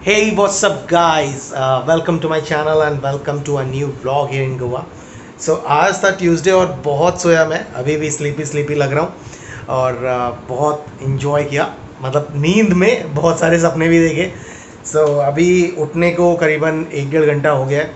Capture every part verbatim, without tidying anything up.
Hey, what's up guys? Uh, welcome to my channel and welcome to a new vlog here in Goa. So आज था Tuesday और बहुत सोया मैं, अभी भी स्लीपी स्लीपी लग रहा हूँ और uh, बहुत इन्जॉय किया, मतलब नींद में बहुत सारे सपने भी देखे. सो so, अभी उठने को करीबन एक डेढ़ घंटा हो गया है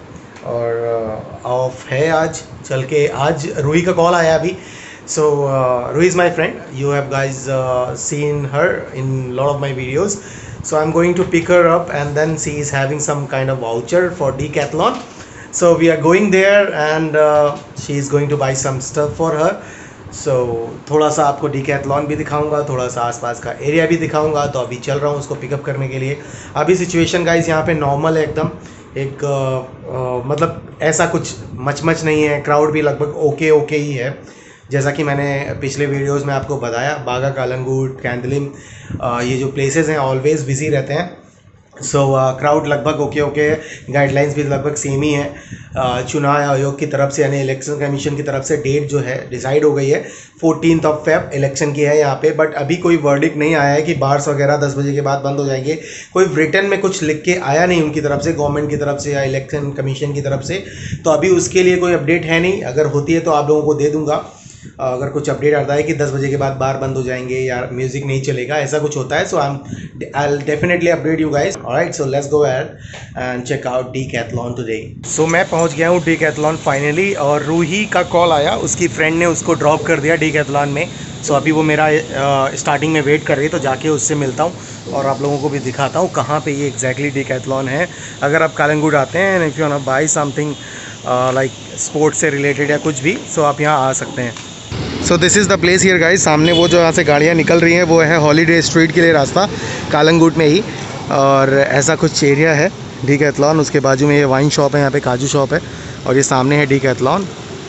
और ऑफ uh, है आज. चल के आज रूही का कॉल आया अभी. So uh, Ruhi is my friend. You have guys uh, seen her in a lot of my videos. So I'm going to pick her up and then she is having some kind of voucher for Decathlon. So we are going there and uh, she is going to buy some stuff for her. So थोड़ा सा आपको Decathlon भी दिखाऊंगा, थोड़ा सा आसपास का area भी दिखाऊंगा. तो अभी चल रहा हूँ उसको पिकअप करने के लिए. अभी सिचुएशन गाइस यहाँ पे नॉर्मल है एकदम. एक आ, आ, मतलब ऐसा कुछ मच-मच नहीं है. क्राउड भी लगभग ओके ओके ही है. जैसा कि मैंने पिछले वीडियोस में आपको बताया, बागा कालंगुट, कैंदलिम, ये जो प्लेसेस हैं ऑलवेज़ बिजी रहते हैं. सो क्राउड लगभग ओके ओके है. गाइडलाइंस भी लगभग सेम ही है. uh, चुनाव आयोग की तरफ से यानी इलेक्शन कमीशन की तरफ से डेट जो है डिसाइड हो गई है. फोर्टीन ऑफ फेब इलेक्शन की है यहाँ पे. बट अभी कोई वर्डिक्ट नहीं आया है कि बार्स वगैरह दस बजे के बाद बंद हो जाएंगे. कोई रिटर्न में कुछ लिख के आया नहीं उनकी तरफ से, गवर्नमेंट की तरफ से या इलेक्शन कमीशन की तरफ से. तो अभी उसके लिए कोई अपडेट है नहीं. अगर होती है तो आप लोगों को दे दूँगा. अगर कुछ अपडेट आता है कि दस बजे के बाद बार बंद हो जाएंगे या म्यूज़िक नहीं चलेगा, ऐसा कुछ होता है, so I am I will definitely update you guys. Alright, so let's go ahead and check out Decathlon today. So मैं पहुंच गया हूं Decathlon फाइनली और रूही का कॉल आया. उसकी फ्रेंड ने उसको ड्रॉप कर दिया Decathlon में. सो अभी वो मेरा स्टार्टिंग में वेट कर रही है, तो जाके उससे मिलता हूँ और आप लोगों को भी दिखाता हूँ कहाँ पे ये एग्जैक्टली Decathlon है. अगर आप कालंगुट आते हैं, if you want to buy something like sports से रिलेटेड या कुछ भी, सो आप यहाँ आ सकते हैं. So this is the place here guys. सामने वो जो यहाँ से गाड़ियाँ निकल रही हैं वो है हॉलीडे स्ट्रीट के लिए रास्ता, कालंगुट में ही. और ऐसा कुछ एरिया है Decathlon. उसके बाजू में ये वाइन शॉप है, यहाँ पे काजू शॉप है और ये सामने है Decathlon.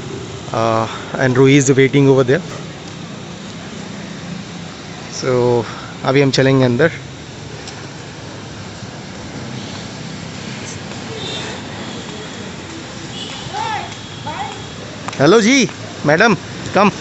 And Ruhi is waiting over there. So अभी हम चलेंगे अंदर. हेलो जी मैडम, कम.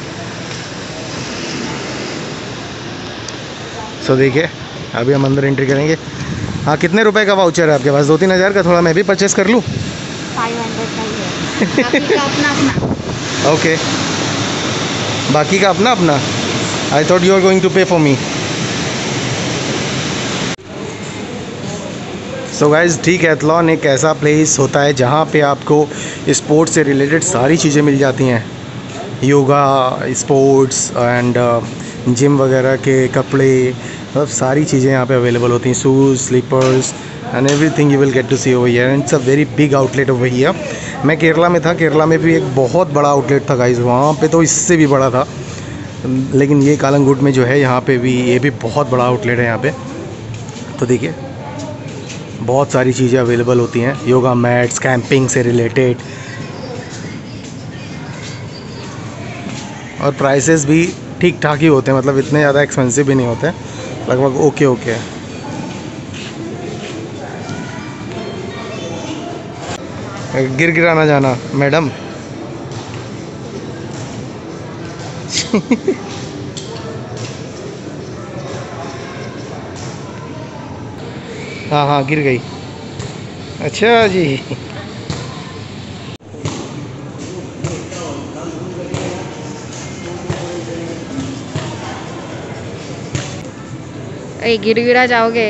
सो देखिए अभी हम अंदर एंट्री करेंगे. हाँ, कितने रुपए का वाउचर है आपके पास? दो तीन हज़ार का. थोड़ा मैं भी परचेस कर लूँ. फाइव हंड्रेड का ही है. अपना अपना. ओके, बाकी का अपना अपना. I thought you are going to pay for me. So guys, Decathlon एक ऐसा प्लेस होता है जहाँ पे आपको स्पोर्ट्स से रिलेटेड सारी चीज़ें मिल जाती हैं. योगा, स्पोर्ट्स एंड जिम वगैरह के कपड़े, मतलब सारी चीज़ें यहाँ पे अवेलेबल होती हैं. Shoes, slippers and everything you will get to see over here. And it's a very big outlet over here. मैं केरला में था, केरला में भी एक बहुत बड़ा आउटलेट था गाइज. वहाँ पे तो इससे भी बड़ा था, लेकिन ये कालंगुट में जो है यहाँ पे भी, ये भी बहुत बड़ा आउटलेट है यहाँ पे. तो देखिए बहुत सारी चीज़ें अवेलेबल होती हैं. योगा मैट्स, कैंपिंग से रिलेटेड, और प्राइसेस भी ठीक ठाक ही होते हैं, मतलब इतने ज़्यादा एक्सपेंसिव भी नहीं होते, लगभग ओके ओके है. गिर गिरा ना जाना मैडम. हाँ हाँ गिर गई. अच्छा जी. अरे गिर गिरा जाओगे.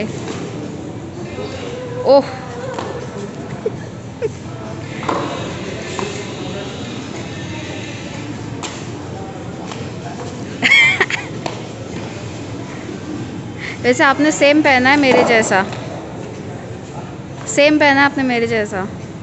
ओह, वैसे आपने सेम पहना है मेरे जैसा. सेम पहना है आपने मेरे जैसा.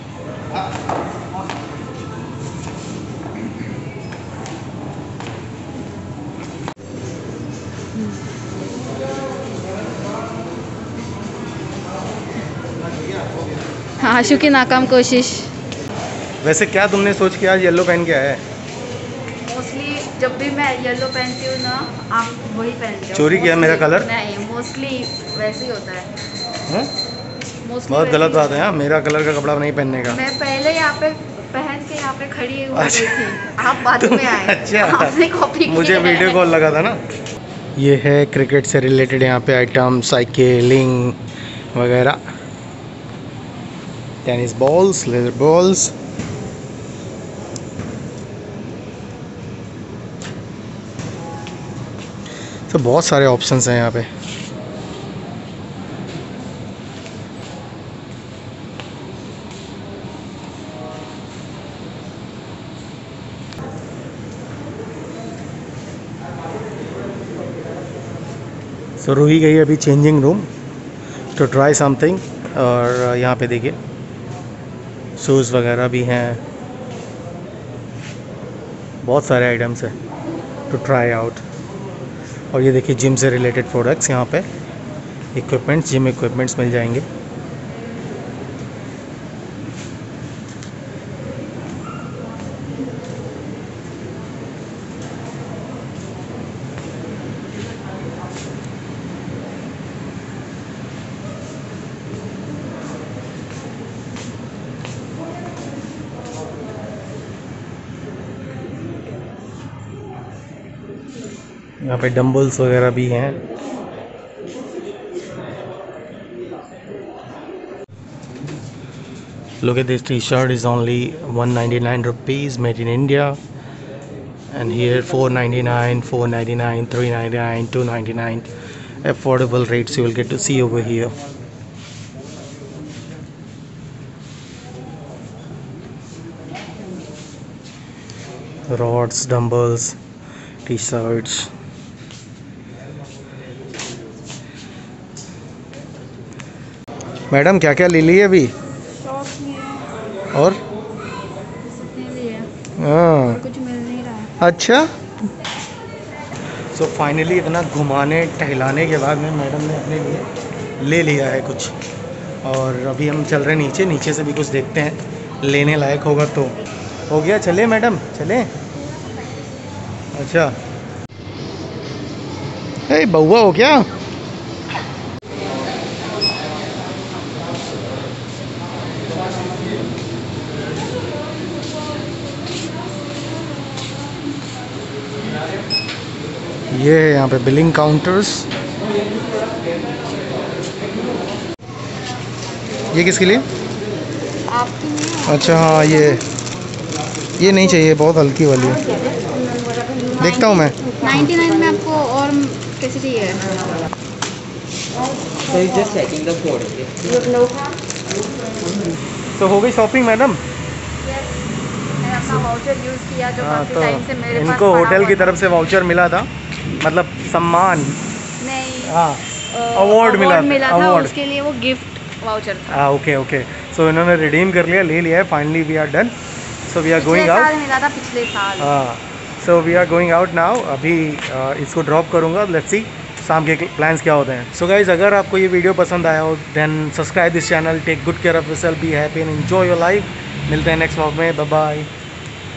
हाँ, आशु की नाकाम कोशिश. वैसे क्या तुमने सोच के आज येलो पहन के आया है? मोस्टली जब भी मैं येलो पहनती हूँ ना, आप वही पहनते हो. चोरी किया मेरा कलर? नहीं, मोस्टली वैसे ही होता है. हाँ? बहुत गलत बात है. हाँ, मेरा कलर का कपड़ा नहीं पहनने का. मैं पहले यहाँ पे पहन के यहाँ पे खड़ी हुई थी, आप बाद में आए. अच्छा, आपने कॉपी मुझे वीडियो कॉल लगा था ना. ये है क्रिकेट से रिलेटेड यहाँ पे आइटम, साइकिलिंग वगैरह. Tennis balls, leather balls. तो बहुत सारे ऑप्शंस हैं यहाँ पे। तो रूही गई अभी changing room to try something. और यहाँ पे देखिए शूज़ वगैरह भी हैं, बहुत सारे आइटम्स हैं टू ट्राई आउट। और ये देखिए जिम से रिलेटेड प्रोडक्ट्स, यहाँ पे इक्विपमेंट्स, जिम इक्विपमेंट्स मिल जाएंगे। यहाँ पे डंबल्स वगैरह भी हैं। Look at this t-shirt is only one ninety-nine rupees, made in India. And here four ninety-nine, four ninety-nine, three ninety-nine, two ninety-nine. Affordable rates you will get to see over here. Rods, dumbbells, t-shirts. Madam क्या क्या ले ली है अभी? और हाँ, कुछ मिल नहीं रहा है। अच्छा। सो so फाइनली इतना घुमाने टहलाने के बाद में मैडम ने अपने लिए ले लिया है कुछ। और अभी हम चल रहे हैं नीचे, नीचे से भी कुछ देखते हैं, लेने लायक होगा तो। हो गया, चले मैडम, चले। अच्छा, ए बउआ हो क्या? ये है यहाँ पे बिलिंग काउंटर्स। ये किसके लिए? आपकी नहीं? अच्छा हाँ, ये ये नहीं चाहिए, बहुत हल्की वाली है। देखता हूँ मैं। निन्यानवे में आपको और कैसी चाहिए? तो हो गई शॉपिंग मैडम? मैंने अपना वाउचर यूज़ किया जो हाँ, काफ़ी तो टाइम से मेरे पास इनको पड़ा होटल हुआ की था। तरफ से वाउचर मिला था, मतलब सम्मान। नहीं, हाँ, अ, अवार्ड मिला मिला था, अवार्ड। उसके लिए वो गिफ्ट वाउचर था। हाँ ओके ओके। सो इन्होंने रिडीम कर लिया, ले लिया है। Finally we are done. So we are going पिछले आउट। साल मिला था, पिछले साल। हाँ, so we are going out now. अभी uh, इसको ड्रॉप करूँगा, लेट्स सी शाम के प्लान्स क्या होते हैं। सो गाइज, अगर आपको ये वीडियो पसंद आया हो then subscribe this channel, take good care of yourself, be happy and enjoy your life. मिलते हैं नेक्स्ट व्लॉग में, बाय बाय।